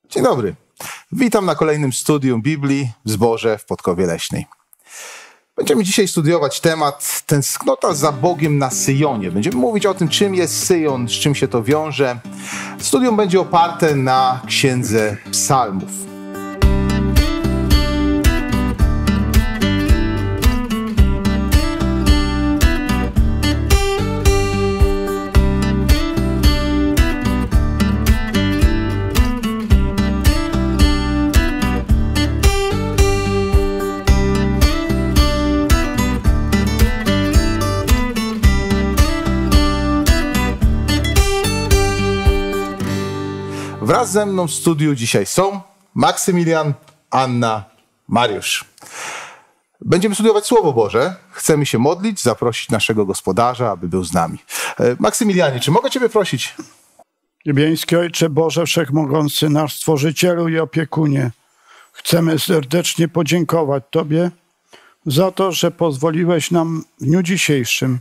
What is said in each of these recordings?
Dzień dobry. Witam na kolejnym studium Biblii w Zborze w Podkowie Leśnej. Będziemy dzisiaj studiować temat tęsknota za Bogiem na Syjonie. Będziemy mówić o tym, czym jest Syjon, z czym się to wiąże. Studium będzie oparte na Księdze Psalmów. Wraz ze mną w studiu dzisiaj są Maksymilian, Anna, Mariusz. Będziemy studiować Słowo Boże. Chcemy się modlić, zaprosić naszego gospodarza, aby był z nami. Maksymilianie, czy mogę Ciebie prosić? Niebieski Ojcze Boże Wszechmogący, nasz Stworzycielu i Opiekunie, chcemy serdecznie podziękować Tobie za to, że pozwoliłeś nam w dniu dzisiejszym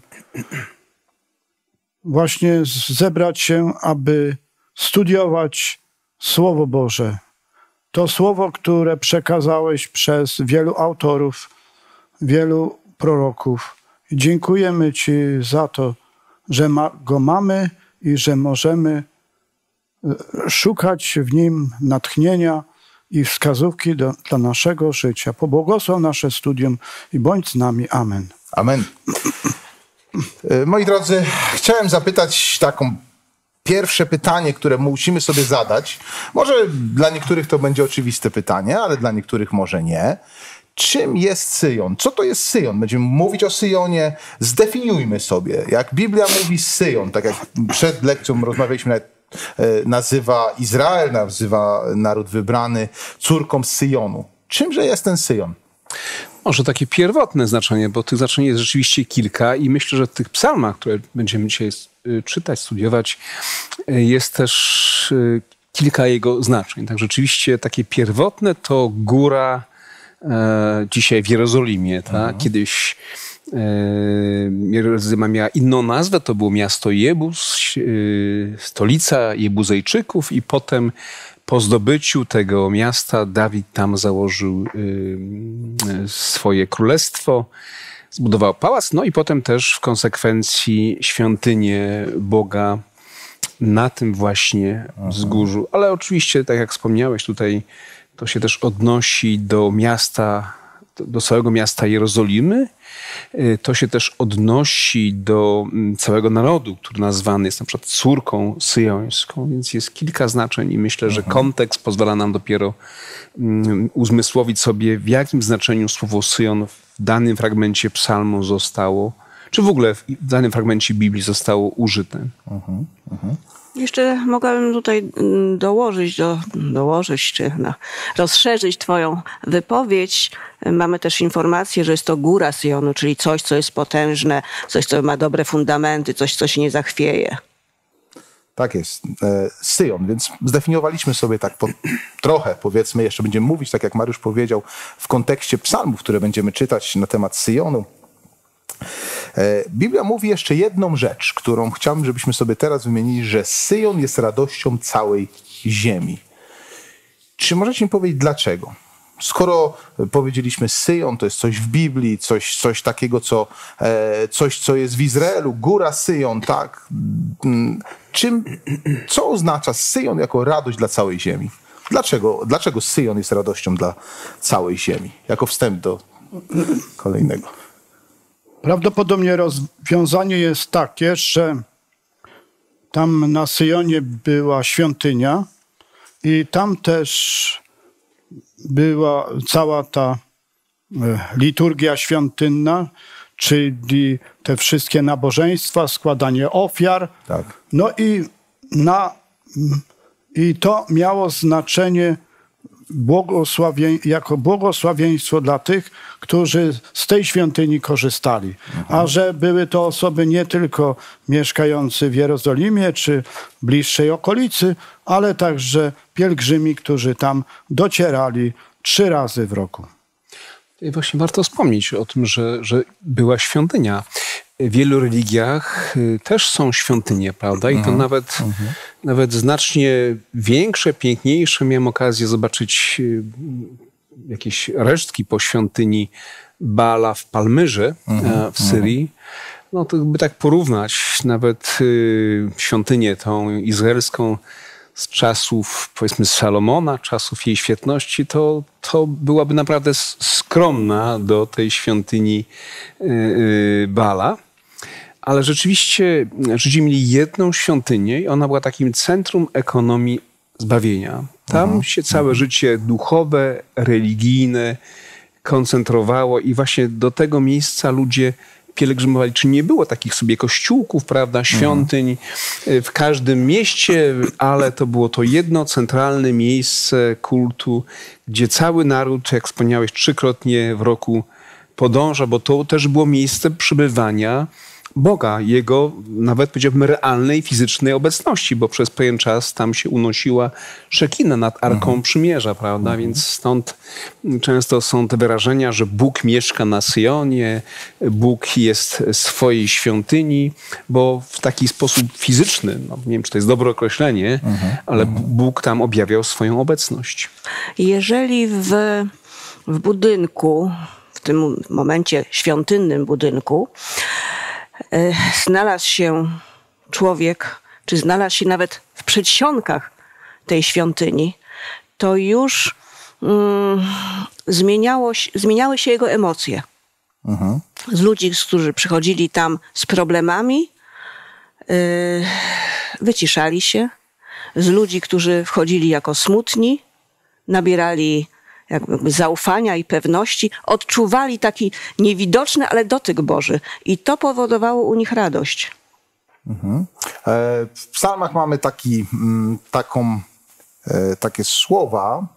właśnie zebrać się, aby studiować Słowo Boże. To Słowo, które przekazałeś przez wielu autorów, wielu proroków. I dziękujemy Ci za to, że go mamy i że możemy szukać w nim natchnienia i wskazówki dla naszego życia. Pobłogosław nasze studium i bądź z nami. Amen. Amen. Moi drodzy, chciałem zapytać taką pierwsze pytanie, które musimy sobie zadać. Może dla niektórych to będzie oczywiste pytanie, ale dla niektórych może nie. Czym jest Syjon? Co to jest Syjon? Będziemy mówić o Syjonie. Zdefiniujmy sobie. Jak Biblia mówi Syjon, tak jak przed lekcją rozmawialiśmy, nazywa Izrael, nazywa naród wybrany córką Syjonu. Czymże jest ten Syjon? Może takie pierwotne znaczenie, bo tych znaczeń jest rzeczywiście kilka i myślę, że w tych psalmach, które będziemy dzisiaj czytać, studiować, jest też kilka jego znaczeń. Tak rzeczywiście takie pierwotne to góra dzisiaj w Jerozolimie. Tak? Kiedyś Jerozolima miała inną nazwę, to było miasto Jebus, stolica Jebuzejczyków i potem po zdobyciu tego miasta Dawid tam założył swoje królestwo, zbudował pałac, no i potem też w konsekwencji świątynię Boga na tym właśnie wzgórzu. Ale oczywiście, tak jak wspomniałeś tutaj, to się też odnosi do miasta, do całego miasta Jerozolimy. To się też odnosi do całego narodu, który nazwany jest na przykład córką syjońską, więc jest kilka znaczeń i myślę, że kontekst pozwala nam dopiero uzmysłowić sobie, w jakim znaczeniu słowo Syjon w danym fragmencie psalmu zostało, czy w ogóle w danym fragmencie Biblii zostało użyte. Jeszcze mogłabym tutaj dołożyć czy rozszerzyć Twoją wypowiedź. Mamy też informację, że jest to góra Syjonu, czyli coś, co jest potężne, coś, co ma dobre fundamenty, coś, co się nie zachwieje. Tak jest. Syjon, więc zdefiniowaliśmy sobie tak trochę, powiedzmy, jeszcze będziemy mówić, tak jak Mariusz powiedział, w kontekście psalmów, które będziemy czytać na temat Syjonu. Biblia mówi jeszcze jedną rzecz, którą chciałbym, żebyśmy sobie teraz wymienili, że Syjon jest radością całej ziemi. Czy możecie mi powiedzieć dlaczego? Skoro powiedzieliśmy Syjon, to jest coś w Biblii, coś takiego, co jest w Izraelu, góra Syjon, tak? Co oznacza Syjon jako radość dla całej ziemi? Dlaczego Syjon jest radością dla całej ziemi? Jako wstęp do kolejnego. Prawdopodobnie rozwiązanie jest takie, że tam na Syjonie była świątynia i tam też była cała ta liturgia świątynna, czyli te wszystkie nabożeństwa, składanie ofiar. Tak. No i to miało znaczenie jako błogosławieństwo dla tych, którzy z tej świątyni korzystali. A że były to osoby nie tylko mieszkające w Jerozolimie czy bliższej okolicy, ale także pielgrzymi, którzy tam docierali 3 razy w roku. I właśnie warto wspomnieć o tym, że była świątynia. W wielu religiach też są świątynie, prawda? I to nawet nawet znacznie większe, piękniejsze. Miałem okazję zobaczyć jakieś resztki po świątyni Baala w Palmyrze w Syrii. No to by tak porównać nawet świątynię tą izraelską z czasów, powiedzmy, Salomona, czasów jej świetności, to byłaby naprawdę skromna do tej świątyni Baala. Ale rzeczywiście Żydzi mieli jedną świątynię i ona była takim centrum ekonomii zbawienia. Tam się całe życie duchowe, religijne koncentrowało i właśnie do tego miejsca ludzie pielgrzymowali. Czy nie było takich sobie kościółków, prawda, świątyń w każdym mieście, ale to było to jedno centralne miejsce kultu, gdzie cały naród, jak wspomniałeś, 3-krotnie w roku podąża, bo to też było miejsce przybywania Boga, Jego nawet powiedziałbym realnej, fizycznej obecności, bo przez pewien czas tam się unosiła Szekina nad Arką Przymierza, prawda? Więc stąd często są te wyrażenia, że Bóg mieszka na Syjonie, Bóg jest w swojej świątyni, bo w taki sposób fizyczny, no, nie wiem, czy to jest dobre określenie, ale Bóg tam objawiał swoją obecność. Jeżeli w budynku, w tym momencie świątynnym budynku, znalazł się człowiek, czy znalazł się nawet w przedsionkach tej świątyni, to już zmieniały się jego emocje. Z ludzi, którzy przychodzili tam z problemami, wyciszali się. Z ludzi, którzy wchodzili jako smutni, nabierali jakby zaufania i pewności, odczuwali taki niewidoczny, ale dotyk Boży. I to powodowało u nich radość. W psalmach mamy takie słowa.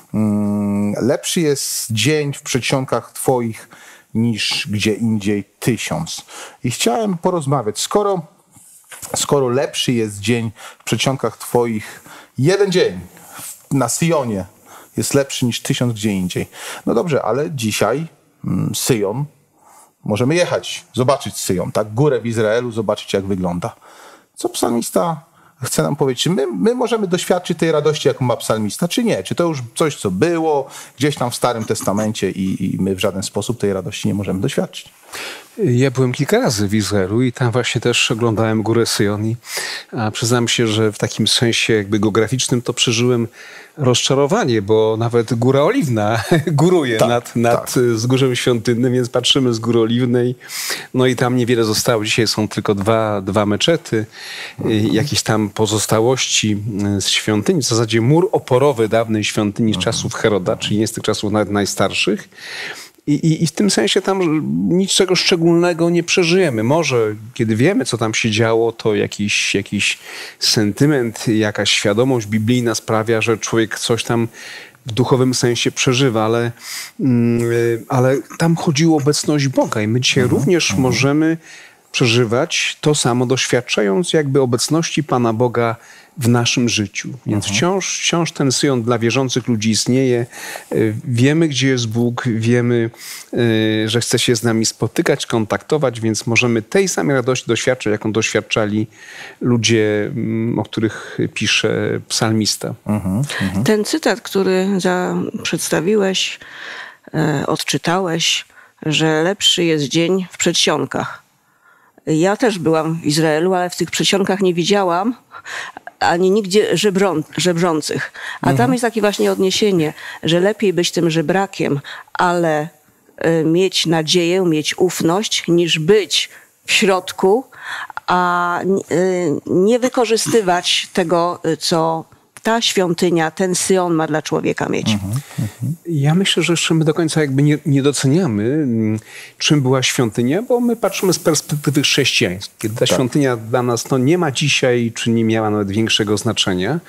Lepszy jest dzień w przedsionkach Twoich niż gdzie indziej 1000. I chciałem porozmawiać, skoro lepszy jest dzień w przedsionkach Twoich, jeden dzień na Syjonie jest lepszy niż 1000 gdzie indziej. No dobrze, ale dzisiaj Syjon, możemy jechać, zobaczyć Syjon, tak? Górę w Izraelu, zobaczyć jak wygląda. Co psalmista chce nam powiedzieć? Czy my możemy doświadczyć tej radości, jaką ma psalmista, czy nie? Czy to już coś, co było gdzieś tam w Starym Testamencie i my w żaden sposób tej radości nie możemy doświadczyć? Ja byłem kilka razy w Izraelu i tam właśnie też oglądałem Górę Syjon. A przyznam się, że w takim sensie jakby geograficznym to przeżyłem rozczarowanie, bo nawet Góra Oliwna góruje nad Wzgórzem Świątynnym, więc patrzymy z Góry Oliwnej. No i tam niewiele zostało. Dzisiaj są tylko dwa meczety, jakieś tam pozostałości z świątyni. W zasadzie mur oporowy dawnej świątyni z czasów Heroda, czyli nie z tych czasów nawet najstarszych. I w tym sensie tam niczego szczególnego nie przeżyjemy. Może kiedy wiemy, co tam się działo, to jakiś sentyment, jakaś świadomość biblijna sprawia, że człowiek coś tam w duchowym sensie przeżywa, ale tam chodziło o obecność Boga i my dzisiaj również możemy przeżywać to samo, doświadczając jakby obecności Pana Boga w naszym życiu. Więc wciąż ten Syjon dla wierzących ludzi istnieje. Wiemy, gdzie jest Bóg, wiemy, że chce się z nami spotykać, kontaktować, więc możemy tej samej radości doświadczać, jaką doświadczali ludzie, o których pisze psalmista. Ten cytat, który przedstawiłeś, odczytałeś, że lepszy jest dzień w przedsionkach. Ja też byłam w Izraelu, ale w tych przedsionkach nie widziałam ani nigdzie żebrzących. A tam jest takie właśnie odniesienie, że lepiej być tym żebrakiem, ale mieć nadzieję, mieć ufność, niż być w środku, a nie wykorzystywać tego, co ta świątynia, ten Syjon ma dla człowieka mieć. Ja myślę, że jeszcze my do końca jakby nie doceniamy, czym była świątynia, bo my patrzymy z perspektywy chrześcijańskiej. Kiedy ta świątynia dla nas nie ma dzisiaj, czy nie miała nawet większego znaczenia.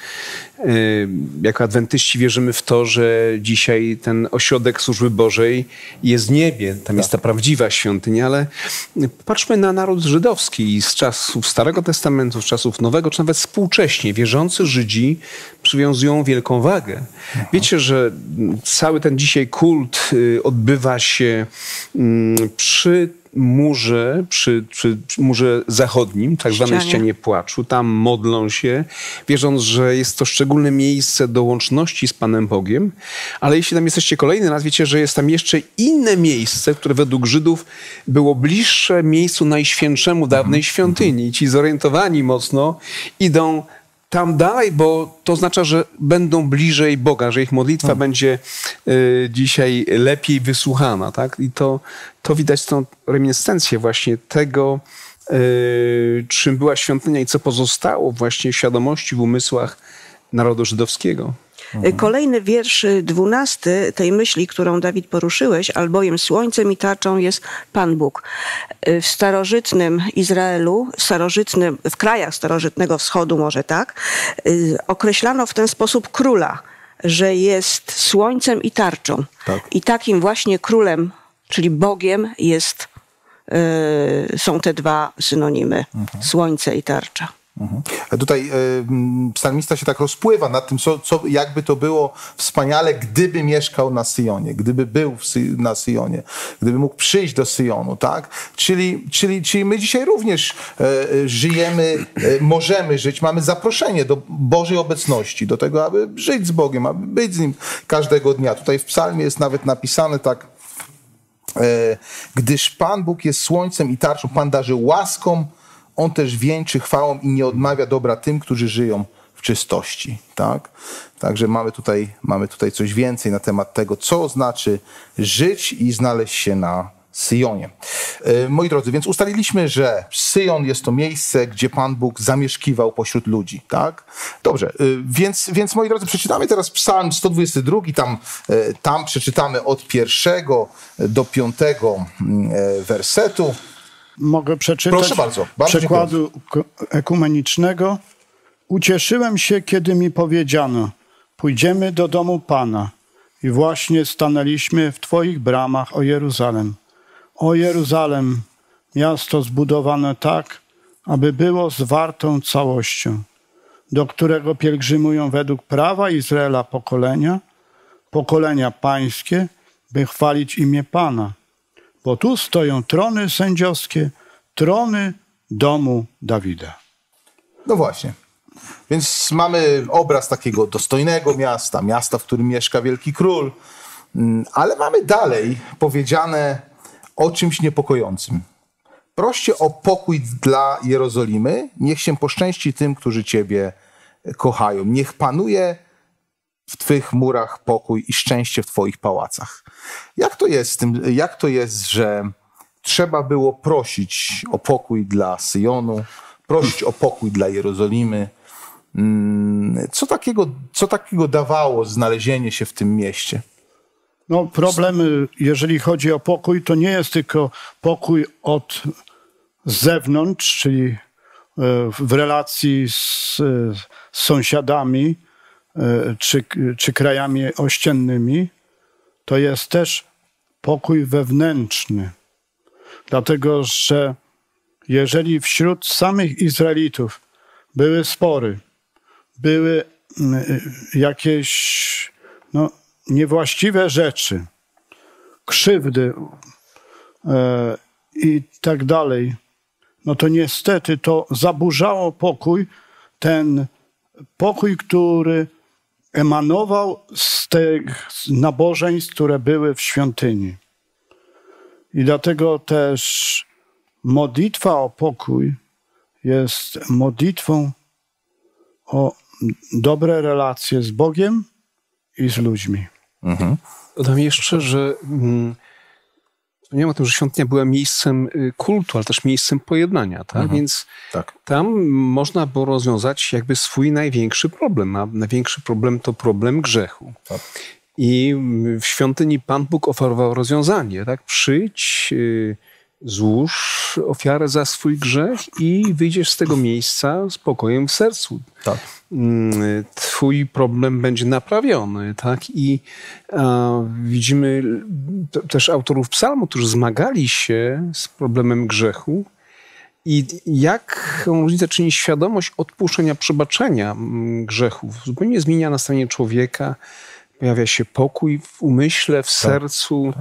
Jako adwentyści wierzymy w to, że dzisiaj ten ośrodek służby Bożej jest w niebie. Tam jest ta prawdziwa świątynia, ale patrzmy na naród żydowski z czasów Starego Testamentu, z czasów Nowego, czy nawet współcześnie. Wierzący Żydzi przywiązują wielką wagę. Wiecie, że cały ten dzisiaj kult odbywa się przy murze, przy murze zachodnim, tak zwanej ścianie płaczu. Tam modlą się, wierząc, że jest to szczególne miejsce do łączności z Panem Bogiem. Ale jeśli tam jesteście kolejny raz, wiecie, że jest tam jeszcze inne miejsce, które według Żydów było bliższe miejscu najświętszemu dawnej świątyni. I ci zorientowani mocno idą tam dalej, bo to oznacza, że będą bliżej Boga, że ich modlitwa będzie dzisiaj lepiej wysłuchana. Tak? I to widać tą reminiscencję właśnie tego, czym była świątynia i co pozostało właśnie w świadomości, w umysłach narodu żydowskiego. Kolejny wiersz 12 tej myśli, którą Dawid poruszyłeś, albowiem słońcem i tarczą jest Pan Bóg. W starożytnym Izraelu, w krajach starożytnego wschodu może tak, określano w ten sposób króla, że jest słońcem i tarczą. Tak. I takim właśnie królem, czyli Bogiem są te dwa synonimy, słońce i tarcza. Tutaj psalmista się tak rozpływa nad tym, jakby to było wspaniale, gdyby mieszkał na Syjonie, gdyby był na Syjonie, gdyby mógł przyjść do Syjonu, tak? Czyli my dzisiaj również żyjemy, możemy żyć, mamy zaproszenie do Bożej obecności, do tego, aby żyć z Bogiem, aby być z Nim każdego dnia. Tutaj w psalmie jest nawet napisane tak, gdyż Pan Bóg jest słońcem i tarczą, Pan darzy łaską, On też wieńczy chwałą i nie odmawia dobra tym, którzy żyją w czystości. Tak? Także mamy tutaj coś więcej na temat tego, co znaczy żyć i znaleźć się na Syjonie. Moi drodzy, więc ustaliliśmy, że Syjon jest to miejsce, gdzie Pan Bóg zamieszkiwał pośród ludzi. Tak? Dobrze, więc moi drodzy, przeczytamy teraz Psalm 122. Tam przeczytamy od 1 do 5 wersetu. Mogę przeczytać. Proszę bardzo przekładu ekumenicznego. Ucieszyłem się, kiedy mi powiedziano, pójdziemy do domu Pana. I właśnie stanęliśmy w Twoich bramach, o Jeruzalem. O Jeruzalem, miasto zbudowane tak, aby było zwartą całością, do którego pielgrzymują według prawa Izraela pokolenia pańskie, by chwalić imię Pana. Bo tu stoją trony sędziowskie, trony domu Dawida. No właśnie. Więc mamy obraz takiego dostojnego miasta, w którym mieszka wielki król, ale mamy dalej powiedziane o czymś niepokojącym. Proście o pokój dla Jerozolimy, niech się poszczęści tym, którzy Ciebie kochają. Niech panuje w Twych murach pokój i szczęście w Twoich pałacach. Jak to jest, że trzeba było prosić o pokój dla Syjonu, prosić o pokój dla Jerozolimy? Co takiego dawało znalezienie się w tym mieście? No, problem, jeżeli chodzi o pokój, to nie jest tylko pokój od zewnątrz, czyli w relacji z sąsiadami czy krajami ościennymi. To jest też pokój wewnętrzny. Dlatego, że jeżeli wśród samych Izraelitów były spory, były jakieś niewłaściwe rzeczy, krzywdy i tak dalej, no to niestety to zaburzało pokój, ten pokój, który emanował z tych nabożeństw, które były w świątyni. I dlatego też modlitwa o pokój jest modlitwą o dobre relacje z Bogiem i z ludźmi. Dodam jeszcze, że wspomniałem o tym, że świątynia była miejscem kultu, ale też miejscem pojednania. Tak? Więc tam można było rozwiązać jakby swój największy problem. A największy problem to problem grzechu. Tak. I w świątyni Pan Bóg oferował rozwiązanie. Tak? Przyjdź, złóż ofiarę za swój grzech i wyjdziesz z tego miejsca z pokojem w sercu. Tak. Twój problem będzie naprawiony. Tak? I widzimy też autorów psalmu, którzy zmagali się z problemem grzechu i jaką różnicę czyni świadomość odpuszczenia, przebaczenia grzechów. Zupełnie zmienia nastawienie człowieka, pojawia się pokój w umyśle, w sercu.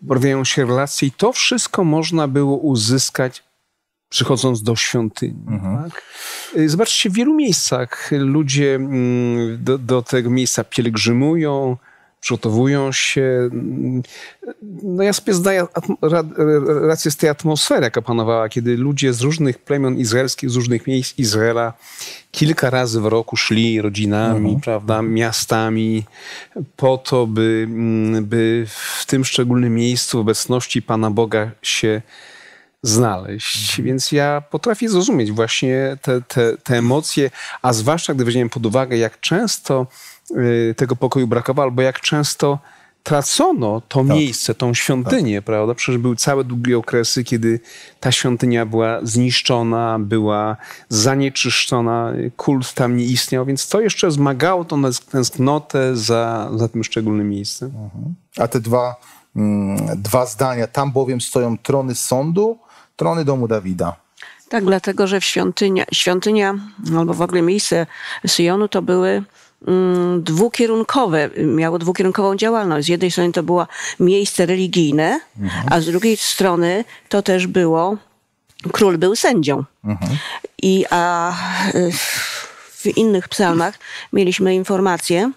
poprawiają się relacje i to wszystko można było uzyskać przychodząc do świątyni. Tak? Zobaczcie, w wielu miejscach ludzie do tego miejsca pielgrzymują, przygotowują się. No ja sobie zdaję rację z tej atmosfery, jaka panowała, kiedy ludzie z różnych plemion izraelskich, z różnych miejsc Izraela kilka razy w roku szli rodzinami, prawda, miastami po to, by w tym szczególnym miejscu w obecności Pana Boga się znaleźć. Więc ja potrafię zrozumieć właśnie te emocje, a zwłaszcza gdy weźmiemy pod uwagę, jak często tego pokoju brakowało, albo jak często tracono to miejsce, tą świątynię, prawda? Przecież były całe długie okresy, kiedy ta świątynia była zniszczona, była zanieczyszczona, kult tam nie istniał, więc to jeszcze wzmagało tą tęsknotę za tym szczególnym miejscem. A te dwa zdania, tam bowiem stoją trony sądu, trony domu Dawida. Tak, dlatego, że świątynia albo w ogóle miejsce Syjonu to były dwukierunkowe, miało dwukierunkową działalność. Z jednej strony to było miejsce religijne, a z drugiej strony to też było, król był sędzią. A w innych psalmach mieliśmy informację,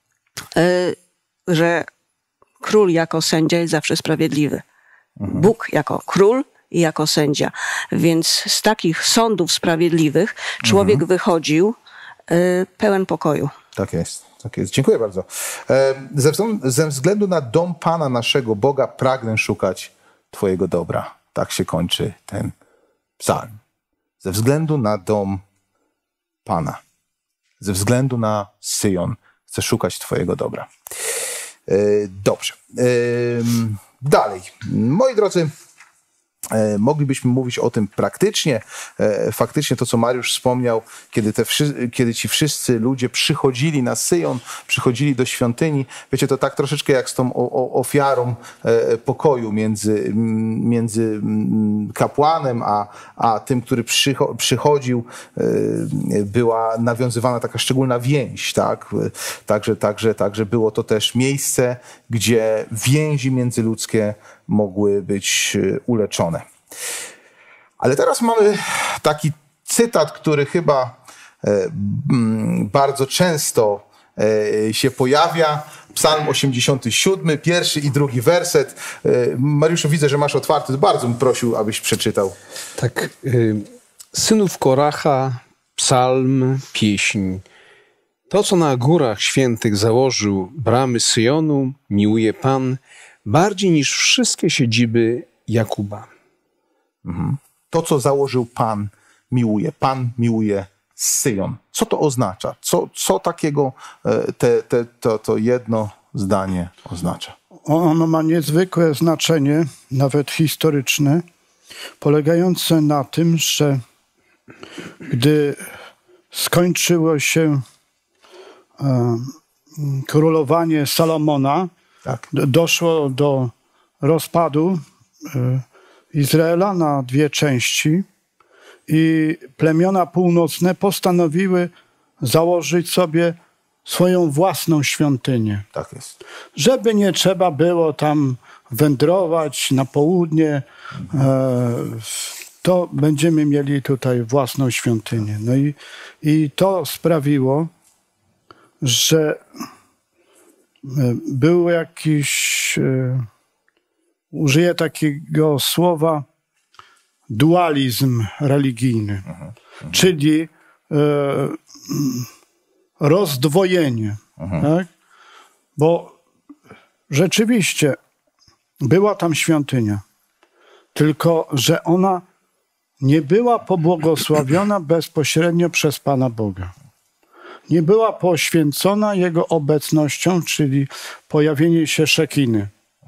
że król jako sędzia jest zawsze sprawiedliwy. Bóg jako król i jako sędzia. Więc z takich sądów sprawiedliwych człowiek wychodził pełen pokoju. Tak jest, tak jest. Dziękuję bardzo. Ze względu na dom Pana naszego Boga pragnę szukać Twojego dobra. Tak się kończy ten psalm. Ze względu na dom Pana. Ze względu na Syjon chcę szukać Twojego dobra. Dobrze. Dalej. Moi drodzy, moglibyśmy mówić o tym praktycznie. Faktycznie to, co Mariusz wspomniał, kiedy ci wszyscy ludzie przychodzili na Syjon, przychodzili do świątyni, wiecie, to tak troszeczkę jak z tą ofiarą pokoju między kapłanem a tym, który przychodził, była nawiązywana taka szczególna więź, tak? Także było to też miejsce, gdzie więzi międzyludzkie mogły być uleczone. Ale teraz mamy taki cytat, który chyba bardzo często się pojawia. Psalm 87, pierwszy i drugi werset. Mariuszu, widzę, że masz otwarty. Bardzo bym prosił, abyś przeczytał. Tak. Synów Koracha, psalm, pieśń. To, co na górach świętych założył bramy Syjonu, miłuje Pan bardziej niż wszystkie siedziby Jakuba. To, co założył Pan, miłuje. Pan miłuje Syjon. Co to oznacza? Co takiego to jedno zdanie oznacza? Ono ma niezwykłe znaczenie, nawet historyczne, polegające na tym, że gdy skończyło się królowanie Salomona, Tak. Doszło do rozpadu Izraela na dwie części i plemiona północne postanowiły założyć sobie swoją własną świątynię. Tak jest. Żeby nie trzeba było tam wędrować na południe, to będziemy mieli tutaj własną świątynię. No i to sprawiło, że był jakiś, użyję takiego słowa, dualizm religijny, czyli rozdwojenie. Tak? Bo rzeczywiście była tam świątynia, tylko że ona nie była pobłogosławiona bezpośrednio przez Pana Boga. Nie była poświęcona Jego obecnością, czyli pojawienie się Szekiny.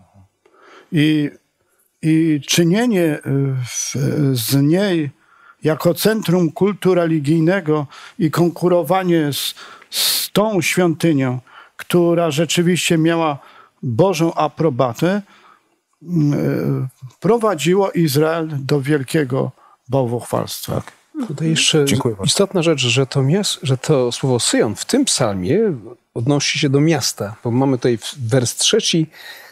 I czynienie z niej jako centrum kultu religijnego i konkurowanie z tą świątynią, która rzeczywiście miała Bożą aprobatę, prowadziło Izrael do wielkiego bałwochwalstwa. Tak. Tutaj jeszcze istotna rzecz, że to słowo Syjon w tym psalmie odnosi się do miasta, bo mamy tutaj wers 3.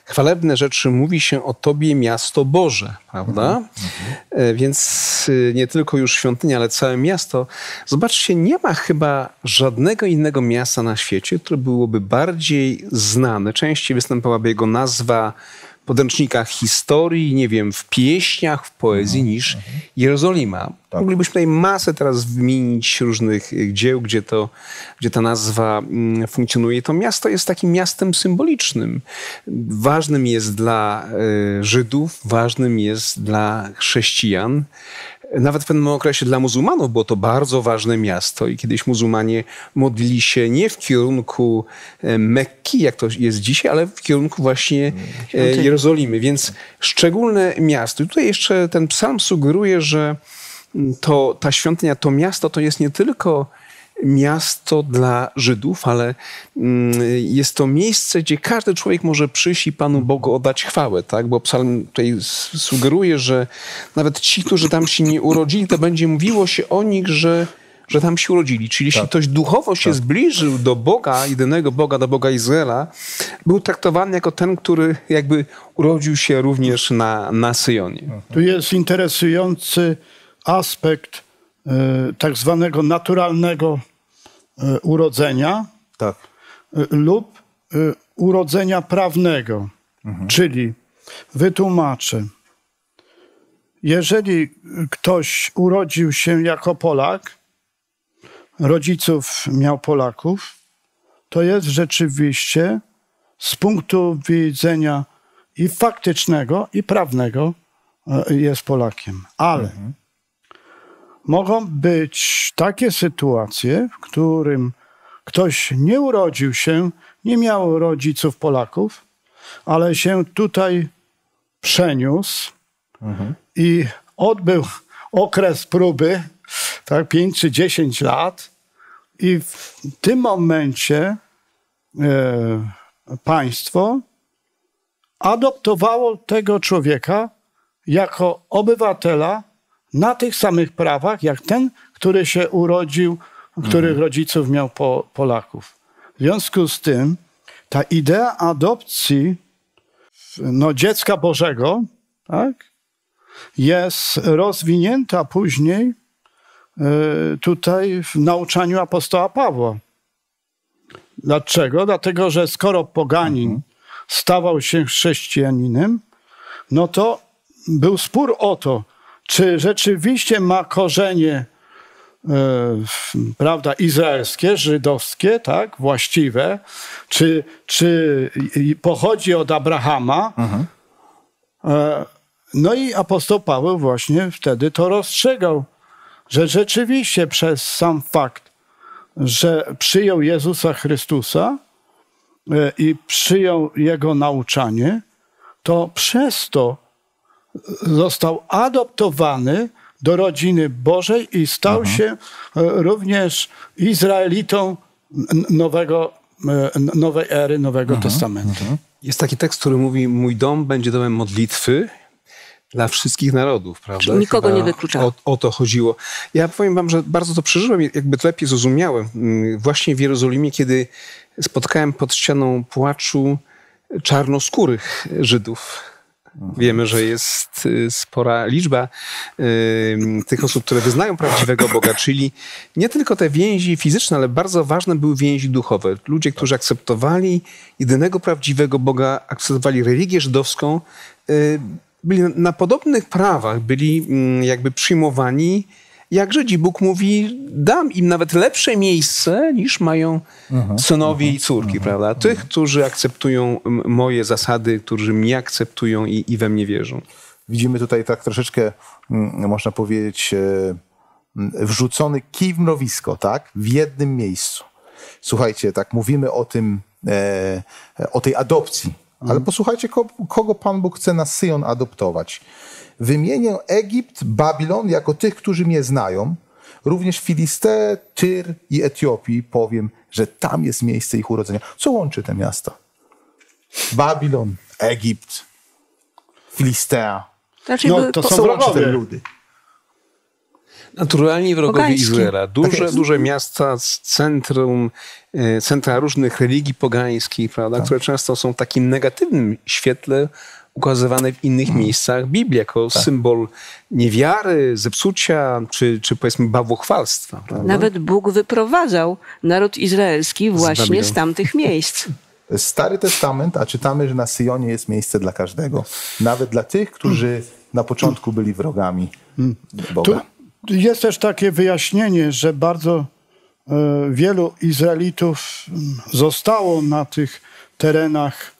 chwalebne rzeczy mówi się o Tobie, miasto Boże, prawda? Więc nie tylko już świątynia, ale całe miasto. Zobaczcie, nie ma chyba żadnego innego miasta na świecie, które byłoby bardziej znane. Częściej występowałaby jego nazwa w podręcznikach historii, nie wiem, w pieśniach, w poezji niż Jerozolima. Tak. Moglibyśmy tutaj masę teraz wymienić różnych dzieł, gdzie ta nazwa funkcjonuje. To miasto jest takim miastem symbolicznym. Ważnym jest dla Żydów, ważnym jest dla chrześcijan. Nawet w pewnym okresie dla muzułmanów było to bardzo ważne miasto i kiedyś muzułmanie modlili się nie w kierunku Mekki, jak to jest dzisiaj, ale w kierunku właśnie Jerozolimy. Więc szczególne miasto. I tutaj jeszcze ten psalm sugeruje, że ta świątynia, to miasto to jest nie tylko miasto dla Żydów, ale jest to miejsce, gdzie każdy człowiek może przyjść i Panu Bogu oddać chwałę, tak? Bo psalm tutaj sugeruje, że nawet ci, którzy tam się nie urodzili, to będzie mówiło się o nich, że tam się urodzili. Czyli jeśli ktoś duchowo się zbliżył do Boga, jedynego Boga, do Boga Izraela, był traktowany jako ten, który jakby urodził się również na Syjonie. Tu jest interesujący aspekt tak zwanego naturalnego urodzenia lub urodzenia prawnego. Czyli wytłumaczę. Jeżeli ktoś urodził się jako Polak, rodziców miał Polaków, to jest rzeczywiście z punktu widzenia i faktycznego, i prawnego jest Polakiem. Ale mogą być takie sytuacje, w którym ktoś nie urodził się, nie miał rodziców Polaków, ale się tutaj przeniósł i odbył okres próby, tak, 5 czy 10 lat i w tym momencie państwo adoptowało tego człowieka jako obywatela na tych samych prawach, jak ten, który się urodził, których rodziców miał Polaków. W związku z tym ta idea adopcji dziecka Bożego, tak, jest rozwinięta później tutaj w nauczaniu apostoła Pawła. Dlaczego? Dlatego, że skoro poganin stawał się chrześcijaninem, no to był spór o to, czy rzeczywiście ma korzenie prawda, izraelskie, żydowskie, tak, właściwe, czy pochodzi od Abrahama. No i apostoł Paweł właśnie wtedy to rozstrzegał, że rzeczywiście przez sam fakt, że przyjął Jezusa Chrystusa i przyjął Jego nauczanie, to przez to został adoptowany do rodziny Bożej i stał się również Izraelitą nowej ery, Nowego Testamentu. Jest taki tekst, który mówi: mój dom będzie domem modlitwy dla wszystkich narodów, prawda? Czyli nikogo Chyba nie wyklucza. O to chodziło. Ja powiem wam, że bardzo to przeżyłem, jakby to lepiej zrozumiałem. Właśnie w Jerozolimie, kiedy spotkałem pod ścianą płaczu czarnoskórych Żydów. Wiemy, że jest spora liczba tych osób, które wyznają prawdziwego Boga, czyli nie tylko te więzi fizyczne, ale bardzo ważne były więzi duchowe. Ludzie, którzy akceptowali jedynego prawdziwego Boga, akceptowali religię żydowską, byli na podobnych prawach, byli jakby przyjmowani jak Żydzi. Bóg mówi: dam im nawet lepsze miejsce niż mają synowie i córki, prawda? Tych, którzy akceptują moje zasady, którzy mnie akceptują i we mnie wierzą. Widzimy tutaj tak troszeczkę, można powiedzieć, wrzucony kij w mrowisko, tak? W jednym miejscu. Słuchajcie, tak mówimy o tym, o tej adopcji, ale posłuchajcie, kogo Pan Bóg chce na Syjon adoptować. Wymienię Egipt, Babilon jako tych, którzy mnie znają. Również Filisteę, Tyr i Etiopii powiem, że tam jest miejsce ich urodzenia. Co łączy te miasta? Babilon, Egipt, Filistea. To są łączy te wrogowie. ludy? Naturalni wrogowie Pogańskie. Izraela. Duże miasta, centra różnych religii pogańskich, prawda, które często są w takim negatywnym świetle ukazywane w innych miejscach Biblii jako symbol niewiary, zepsucia, czy powiedzmy bałwochwalstwa. Prawda? Nawet Bóg wyprowadzał naród izraelski właśnie z tamtych miejsc. Stary Testament, a czytamy, że na Syjonie jest miejsce dla każdego. Nawet dla tych, którzy na początku byli wrogami Boga. Tu jest też takie wyjaśnienie, że bardzo wielu Izraelitów zostało na tych terenach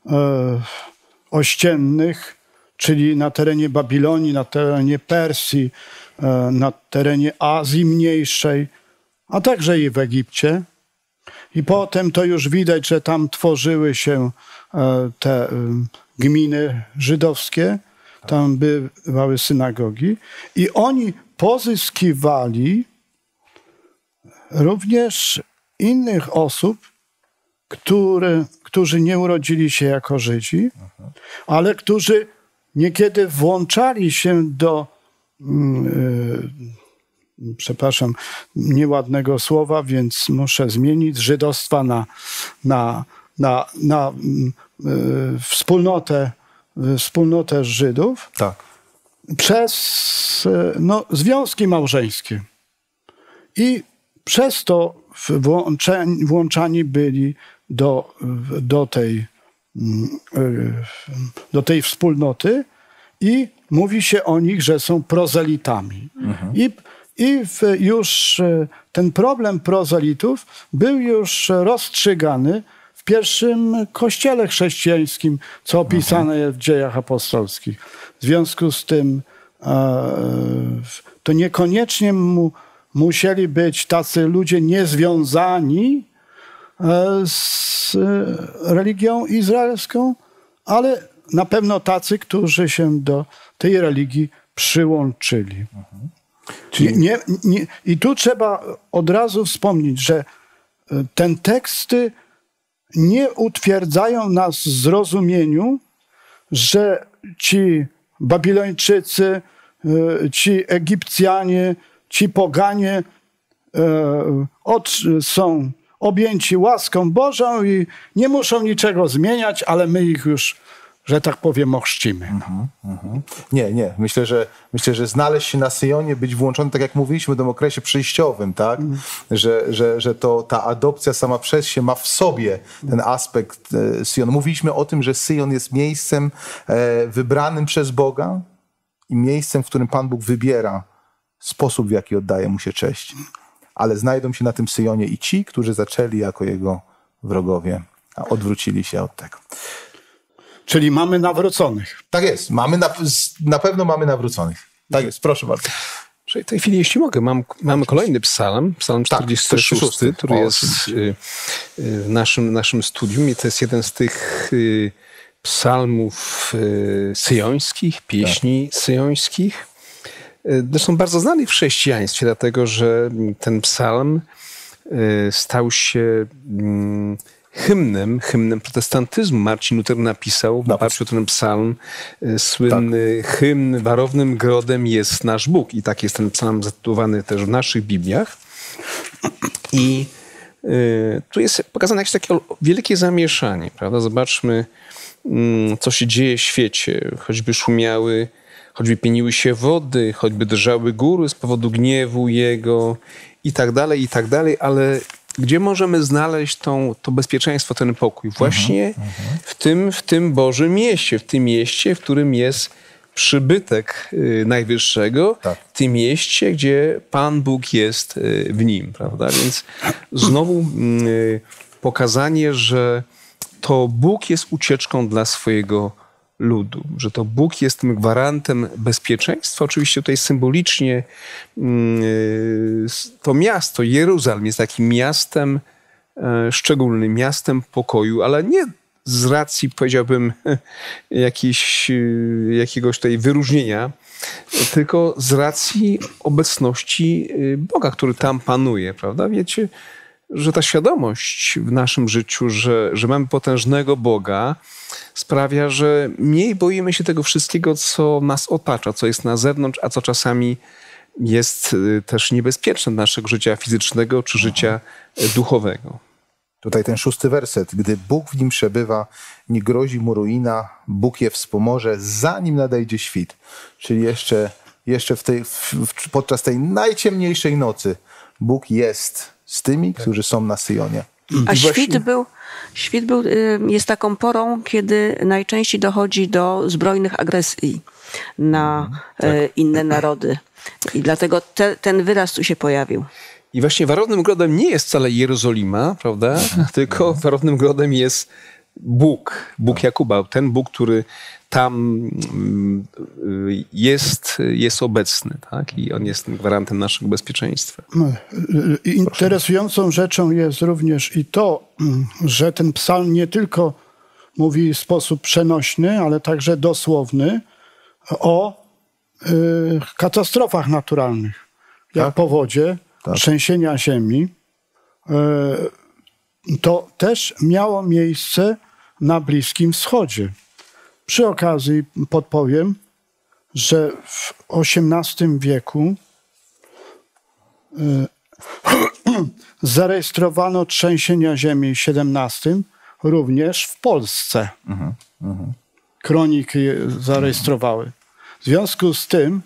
ościennych, czyli na terenie Babilonii, na terenie Persji, na terenie Azji Mniejszej, a także i w Egipcie. I potem to już widać, że tam tworzyły się te gminy żydowskie, tam bywały synagogi i oni pozyskiwali również innych osób, którzy nie urodzili się jako Żydzi, ale którzy niekiedy włączali się do, przepraszam, nieładnego słowa, więc muszę zmienić, żydostwa na wspólnotę Żydów przez związki małżeńskie. I przez to włączani byli do tej wspólnoty i mówi się o nich, że są prozelitami. Już ten problem prozelitów był już rozstrzygany w pierwszym kościele chrześcijańskim, co opisane jest w Dziejach Apostolskich. W związku z tym to niekoniecznie musieli być tacy ludzie niezwiązani z religią izraelską, ale na pewno tacy, którzy się do tej religii przyłączyli. I tu trzeba od razu wspomnieć, że te teksty nie utwierdzają nas w zrozumieniu, że ci Babilończycy, ci Egipcjanie, ci poganie są objęci łaską Bożą i nie muszą niczego zmieniać, ale my ich już, że tak powiem, ochrzcimy. Nie. Myślę, że znaleźć się na Syjonie, być włączony, tak jak mówiliśmy, w tym okresie przejściowym, tak? Że ta adopcja sama przez się ma w sobie ten aspekt Syjonu. Mówiliśmy o tym, że Syjon jest miejscem wybranym przez Boga i miejscem, w którym Pan Bóg wybiera sposób, w jaki oddaje mu się cześć. Ale znajdą się na tym Syjonie i ci, którzy zaczęli jako jego wrogowie, a odwrócili się od tego. Czyli mamy nawróconych. Tak jest. Na pewno mamy nawróconych. Tak jest. Proszę bardzo. W tej chwili, jeśli mogę, mamy kolejny psalm 46, który jest w naszym studium i to jest jeden z tych psalmów syjońskich, pieśni syjońskich. Zresztą bardzo znany w chrześcijaństwie, dlatego że ten psalm stał się hymnem protestantyzmu. Marcin Luther napisał w oparciu o ten psalm słynny hymn Warownym grodem jest nasz Bóg. I tak jest ten psalm zatytułowany też w naszych Bibliach. I tu jest pokazane jakieś takie wielkie zamieszanie, prawda? Zobaczmy, co się dzieje w świecie. Choćby pieniły się wody, choćby drżały góry z powodu gniewu Jego i tak dalej, ale gdzie możemy znaleźć to bezpieczeństwo, ten pokój? Właśnie w tym Bożym mieście, w tym mieście, w którym jest przybytek Najwyższego, w tym mieście, gdzie Pan Bóg jest w nim, prawda? Więc znowu pokazanie, że to Bóg jest ucieczką dla swojego ludu, że to Bóg jest tym gwarantem bezpieczeństwa. Oczywiście tutaj symbolicznie to miasto, Jeruzalem, jest takim miastem szczególnym, miastem pokoju, ale nie z racji, powiedziałbym, jakiegoś tutaj wyróżnienia, tylko z racji obecności Boga, który tam panuje, prawda? Wiecie, że ta świadomość w naszym życiu, że mamy potężnego Boga, sprawia, że mniej boimy się tego wszystkiego, co nas otacza, co jest na zewnątrz, a co czasami jest też niebezpieczne dla naszego życia fizycznego czy życia duchowego. Tutaj ten 6 werset. Gdy Bóg w nim przebywa, nie grozi mu ruina, Bóg je wspomoże, zanim nadejdzie świt. Czyli jeszcze podczas tej najciemniejszej nocy Bóg jest z tymi, którzy są na Syjonie. A świt jest taką porą, kiedy najczęściej dochodzi do zbrojnych agresji na inne narody. I dlatego ten wyraz tu się pojawił. I właśnie warownym grodem nie jest wcale Jerozolima, prawda? Tylko warownym grodem jest Bóg Jakuba. Ten Bóg, który tam jest obecny, tak? I on jest gwarantem naszego bezpieczeństwa. Interesującą rzeczą jest również i to, że ten psalm nie tylko mówi w sposób przenośny, ale także dosłowny o katastrofach naturalnych, jak powodzie, trzęsienia ziemi. To też miało miejsce na Bliskim Wschodzie. Przy okazji podpowiem, że w XVIII wieku zarejestrowano trzęsienia ziemi w XVII również w Polsce. Kroniki je zarejestrowały. W związku z tym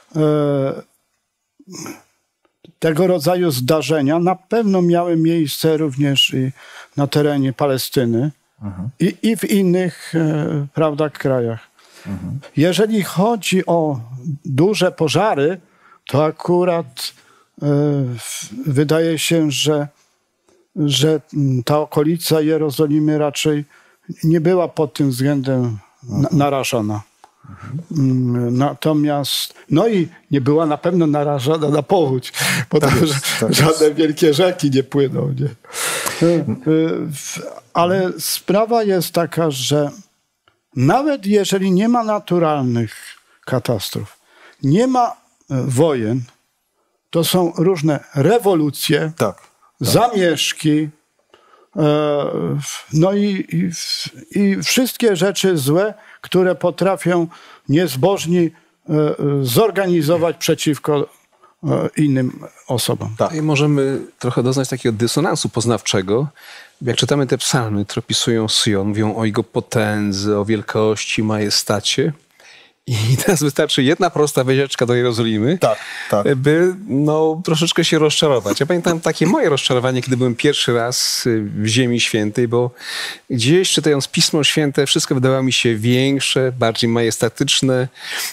tego rodzaju zdarzenia na pewno miały miejsce również i na terenie Palestyny i w innych krajach. Jeżeli chodzi o duże pożary, to akurat wydaje się, że ta okolica Jerozolimy raczej nie była pod tym względem narażona. Natomiast, no i nie była na pewno narażona na powódź, bo tam żadne wielkie rzeki nie płyną. Nie? Ale sprawa jest taka, że nawet jeżeli nie ma naturalnych katastrof, nie ma wojen, to są różne rewolucje, zamieszki, no i wszystkie rzeczy złe, które potrafią niezbożni zorganizować przeciwko innym osobom. I możemy trochę doznać takiego dysonansu poznawczego. Jak czytamy te psalmy, które opisują Syjon, mówią o jego potędze, o wielkości, majestacie. I teraz wystarczy jedna prosta wycieczka do Jerozolimy, by troszeczkę się rozczarować. Ja pamiętam takie moje rozczarowanie, kiedy byłem pierwszy raz w Ziemi Świętej, bo gdzieś czytając Pismo Święte, wszystko wydawało mi się większe, bardziej majestatyczne,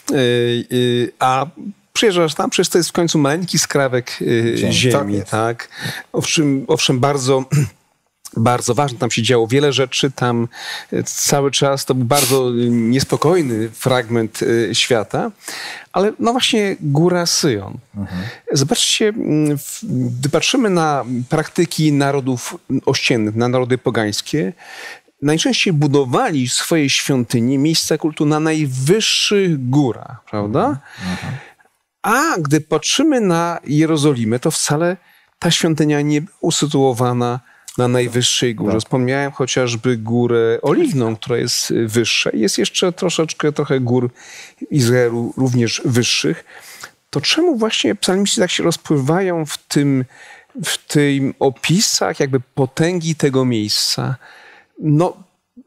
a przyjeżdżasz tam, przecież to jest w końcu maleńki skrawek ziemi. Tak? Owszem, bardzo ważne, tam się działo wiele rzeczy, tam cały czas to był bardzo niespokojny fragment świata, ale no właśnie góra Syjon. Zobaczcie, gdy patrzymy na praktyki narodów ościennych, na narody pogańskie, najczęściej budowali swoje świątynie, miejsca kultu na najwyższych górach, prawda? A gdy patrzymy na Jerozolimę, to wcale ta świątynia nie była usytuowana na najwyższej górze. Wspomniałem chociażby Górę Oliwną, która jest wyższa. Jest jeszcze trochę gór Izraelu również wyższych. To czemu właśnie psalmiści tak się rozpływają w tym opisach jakby potęgi tego miejsca? No,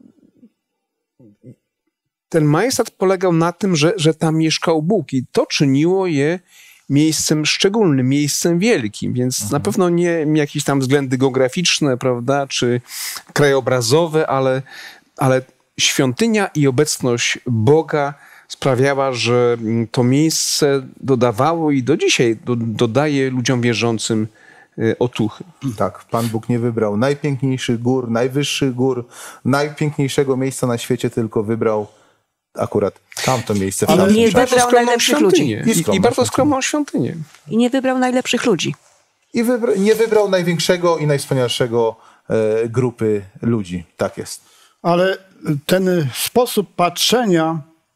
ten majestat polegał na tym, że tam mieszkał Bóg i to czyniło je miejscem szczególnym, miejscem wielkim, więc na pewno nie jakieś tam względy geograficzne, prawda, czy krajobrazowe, ale świątynia i obecność Boga sprawiała, że to miejsce dodawało i do dzisiaj dodaje ludziom wierzącym otuchy. Tak, Pan Bóg nie wybrał najpiękniejszych gór, najwyższych gór, najpiękniejszego miejsca na świecie, tylko wybrał akurat tamto miejsce. Ale nie wybrał najlepszych ludzi. I bardzo skromną świątynię. I nie wybrał najlepszych ludzi. I nie wybrał największego i najwspanialszego grupy ludzi. Tak jest. Ale ten sposób patrzenia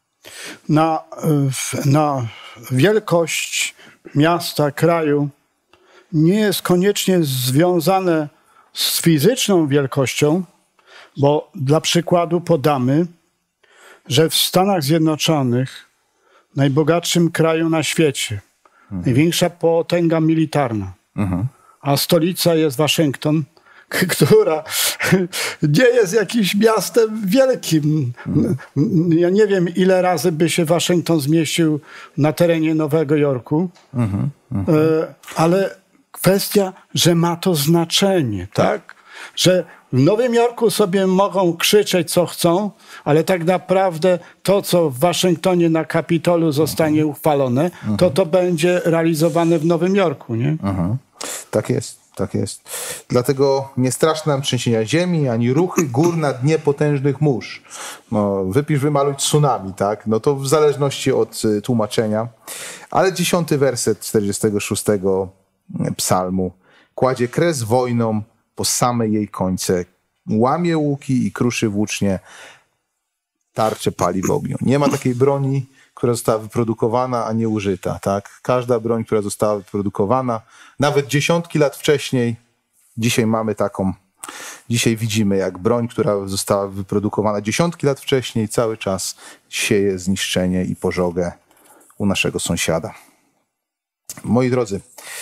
na wielkość miasta, kraju nie jest koniecznie związane z fizyczną wielkością, bo dla przykładu podamy, że w Stanach Zjednoczonych, najbogatszym kraju na świecie, największa potęga militarna. A stolica jest Waszyngton, która nie jest jakimś miastem wielkim. Ja nie wiem, ile razy by się Waszyngton zmieścił na terenie Nowego Jorku, ale kwestia, że ma to znaczenie, tak? Że w Nowym Jorku sobie mogą krzyczeć, co chcą, ale tak naprawdę to, co w Waszyngtonie na Kapitolu zostanie uchwalone, to będzie realizowane w Nowym Jorku, nie? Tak jest, tak jest. Dlatego nie straszne nam trzęsienia ziemi, ani ruchy gór na dnie potężnych mórz. No, wypisz, wymaluj tsunami, tak? No to w zależności od tłumaczenia. Ale 10 werset 46 psalmu kładzie kres wojnom po same jej końce. Łamie łuki i kruszy włócznie, tarcze pali w ogniu. Nie ma takiej broni, która została wyprodukowana, a nie użyta. Tak? Każda broń, która została wyprodukowana, nawet dziesiątki lat wcześniej, dzisiaj mamy taką, dzisiaj widzimy, jak broń, która została wyprodukowana dziesiątki lat wcześniej, cały czas sieje zniszczenie i pożogę u naszego sąsiada. Moi drodzy,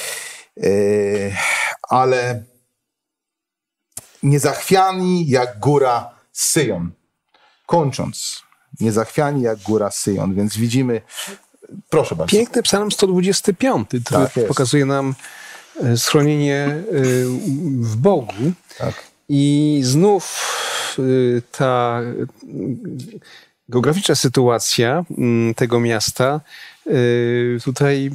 ale niezachwiani jak góra Syjon. Kończąc, niezachwiani jak góra Syjon, więc widzimy, proszę bardzo. Piękny psalm 125, który pokazuje nam schronienie w Bogu. Tak. I znów ta geograficzna sytuacja tego miasta tutaj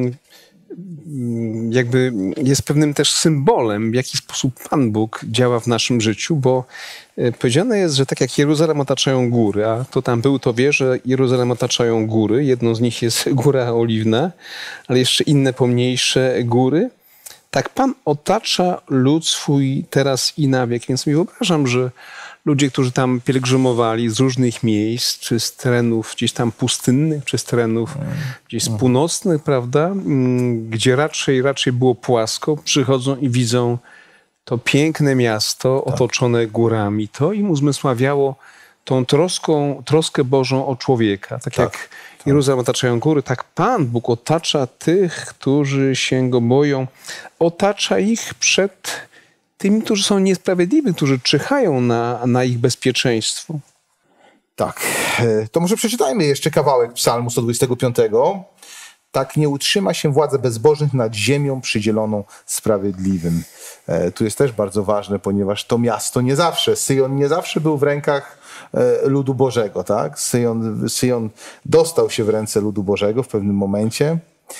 jakby jest pewnym też symbolem, w jaki sposób Pan Bóg działa w naszym życiu, bo powiedziane jest, że tak jak Jeruzalem otaczają góry, a to tam był, to wie, że Jeruzalem otaczają góry. Jedną z nich jest Góra Oliwna, ale jeszcze inne pomniejsze góry. Tak Pan otacza lud swój teraz i na wiek. Więc mi wyobrażam, że ludzie, którzy tam pielgrzymowali z różnych miejsc, czy z terenów gdzieś tam pustynnych, czy z terenów gdzieś z północnych, prawda, gdzie raczej było płasko, przychodzą i widzą to piękne miasto otoczone górami. To im uzmysławiało tą troskę Bożą o człowieka. Tak jak Jeruzalem otaczają góry, tak Pan Bóg otacza tych, którzy się Go boją. Otacza ich przed tymi, którzy są niesprawiedliwi, którzy czyhają na ich bezpieczeństwo. Tak. To może przeczytajmy jeszcze kawałek psalmu 125. Tak nie utrzyma się władza bezbożnych nad ziemią przydzieloną sprawiedliwym. Tu jest też bardzo ważne, ponieważ to miasto nie zawsze, Syjon nie zawsze był w rękach ludu Bożego. Tak? Syjon dostał się w ręce ludu Bożego w pewnym momencie.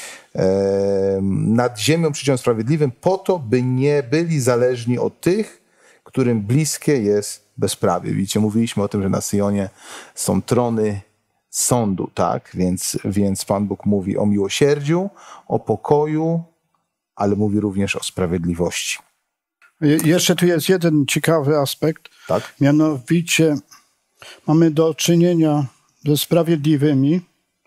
Nad ziemią przydzieloną sprawiedliwym po to, by nie byli zależni od tych, którym bliskie jest bezprawie. Widzicie, mówiliśmy o tym, że na Syjonie są trony sądu, tak? Więc Pan Bóg mówi o miłosierdziu, o pokoju, ale mówi również o sprawiedliwości. Jeszcze tu jest jeden ciekawy aspekt. Tak? Mianowicie mamy do czynienia ze sprawiedliwymi,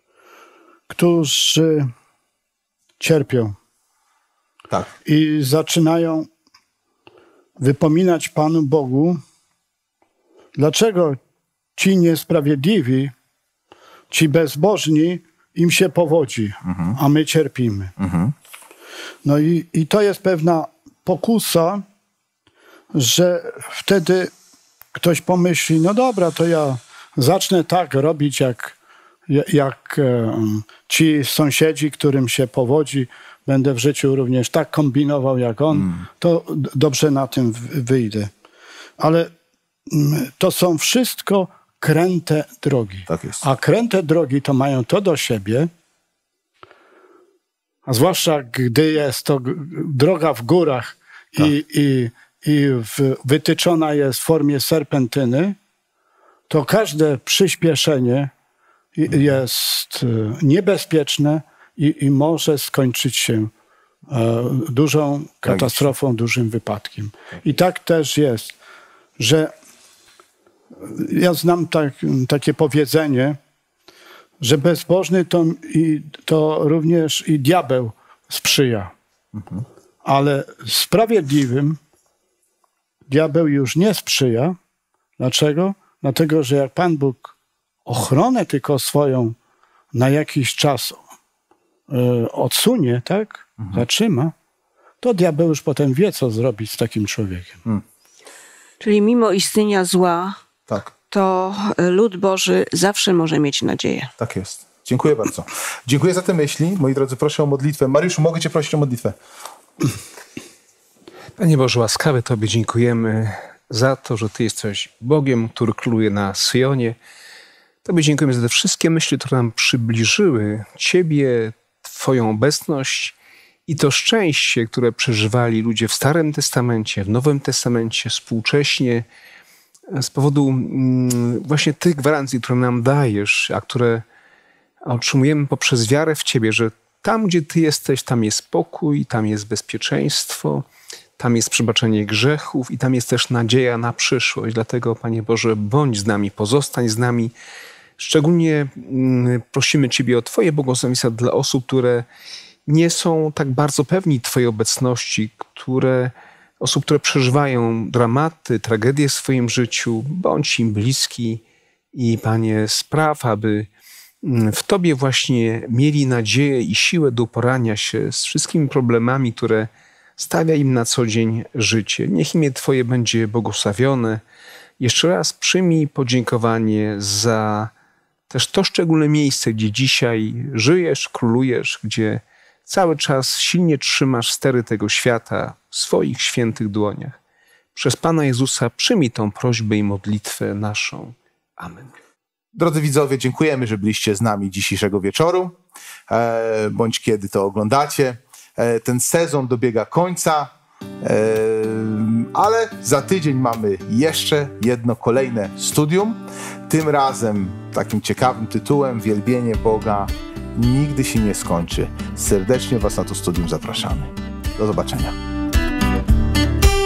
którzy cierpią. Tak. I zaczynają wypominać Panu Bogu, dlaczego ci niesprawiedliwi, ci bezbożni, im się powodzi, a my cierpimy. No i to jest pewna pokusa, że wtedy ktoś pomyśli, no dobra, to ja zacznę tak robić, jak ci sąsiedzi, którym się powodzi, będę w życiu również tak kombinował jak on, to dobrze na tym wyjdę. Ale to są wszystko kręte drogi. Tak jest. A kręte drogi to mają to do siebie, a zwłaszcza gdy jest to droga w górach i wytyczona jest w formie serpentyny, to każde przyspieszenie jest niebezpieczne i może skończyć się dużą katastrofą, dużym wypadkiem. I tak też jest, że ja znam takie powiedzenie, że bezbożny to również i diabeł sprzyja. Ale sprawiedliwym diabeł już nie sprzyja. Dlaczego? Dlatego, że jak Pan Bóg ochronę tylko swoją na jakiś czas odsunie, tak? Zatrzyma, to diabeł już potem wie, co zrobić z takim człowiekiem. Czyli mimo istnienia zła, Tak, to lud Boży zawsze może mieć nadzieję. tak jest. Dziękuję bardzo. Dziękuję za te myśli. Moi drodzy, proszę o modlitwę. Mariuszu, mogę cię prosić o modlitwę? Panie Boże, łaskawy Tobie dziękujemy za to, że Ty jesteś Bogiem, który króluje na Syjonie. Tobie dziękujemy za te wszystkie myśli, które nam przybliżyły Ciebie, Twoją obecność i to szczęście, które przeżywali ludzie w Starym Testamencie, w Nowym Testamencie, współcześnie, z powodu właśnie tych gwarancji, które nam dajesz, a które otrzymujemy poprzez wiarę w Ciebie, że tam, gdzie Ty jesteś, tam jest pokój, tam jest bezpieczeństwo, tam jest przebaczenie grzechów i tam jest też nadzieja na przyszłość. Dlatego, Panie Boże, bądź z nami, pozostań z nami. Szczególnie prosimy Ciebie o Twoje błogosławieństwa dla osób, które nie są tak bardzo pewni Twojej obecności, osób, które przeżywają dramaty, tragedie w swoim życiu. Bądź im bliski i, Panie, spraw, aby w Tobie właśnie mieli nadzieję i siłę do uporania się z wszystkimi problemami, które stawia im na co dzień życie. Niech imię Twoje będzie błogosławione. Jeszcze raz przyjmij podziękowanie za też to szczególne miejsce, gdzie dzisiaj żyjesz, królujesz, gdzie cały czas silnie trzymasz stery tego świata w swoich świętych dłoniach. Przez Pana Jezusa przyjmij tą prośbę i modlitwę naszą. Amen. Drodzy widzowie, dziękujemy, że byliście z nami dzisiejszego wieczoru, bądź kiedy to oglądacie. Ten sezon dobiega końca, ale za tydzień mamy jeszcze jedno kolejne studium. Tym razem takim ciekawym tytułem Wielbienie Boga nigdy się nie skończy. Serdecznie Was na to studium zapraszamy. Do zobaczenia.